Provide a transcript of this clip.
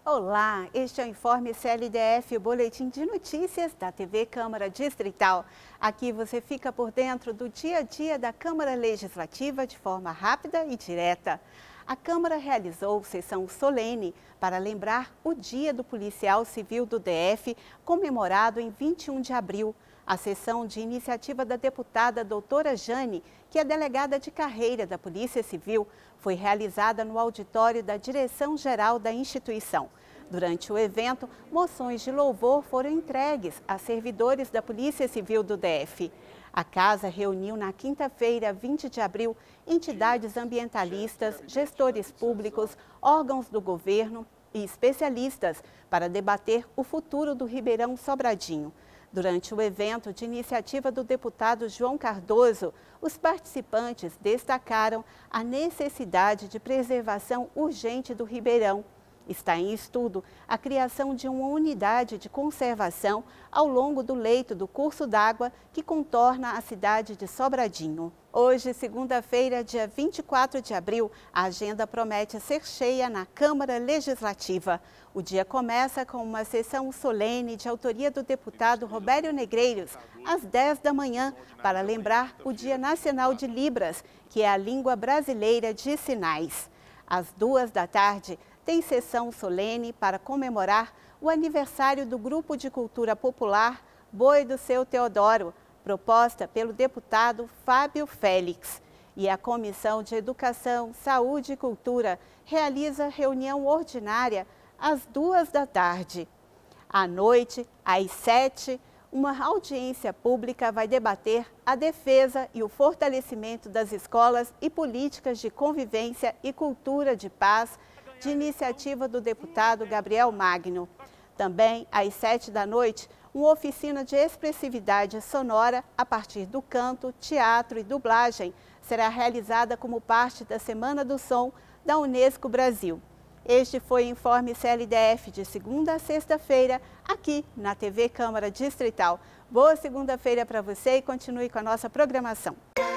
Olá, este é o Informe CLDF, o boletim de notícias da TV Câmara Distrital. Aqui você fica por dentro do dia a dia da Câmara Legislativa de forma rápida e direta. A Câmara realizou sessão solene para lembrar o Dia do Policial Civil do DF, comemorado em 21 de abril. A sessão de iniciativa da deputada doutora Jane, que é delegada de carreira da Polícia Civil, foi realizada no auditório da Direção-Geral da instituição. Durante o evento, moções de louvor foram entregues a servidores da Polícia Civil do DF. A casa reuniu na quinta-feira, 20 de abril, entidades ambientalistas, gestores públicos, órgãos do governo e especialistas para debater o futuro do Ribeirão Sobradinho. Durante o evento de iniciativa do deputado João Cardoso, os participantes destacaram a necessidade de preservação urgente do Ribeirão. Está em estudo a criação de uma unidade de conservação ao longo do leito do curso d'água que contorna a cidade de Sobradinho. Hoje, segunda-feira, dia 24 de abril, a agenda promete ser cheia na Câmara Legislativa. O dia começa com uma sessão solene de autoria do deputado Robério Negreiros, às 10 da manhã, para lembrar o Dia Nacional de Libras, que é a língua brasileira de sinais. Às 2 da tarde, tem sessão solene para comemorar o aniversário do Grupo de Cultura Popular Boi do Seu Teodoro, proposta pelo deputado Fábio Félix. E a Comissão de Educação, Saúde e Cultura realiza reunião ordinária às 2 da tarde. À noite, às 7, uma audiência pública vai debater a defesa e o fortalecimento das escolas e políticas de convivência e cultura de paz, de iniciativa do deputado Gabriel Magno. Também, às 7 da noite, uma oficina de expressividade sonora a partir do canto, teatro e dublagem será realizada como parte da Semana do Som da Unesco Brasil. Este foi o Informe CLDF de segunda a sexta-feira, aqui na TV Câmara Distrital. Boa segunda-feira para você e continue com a nossa programação.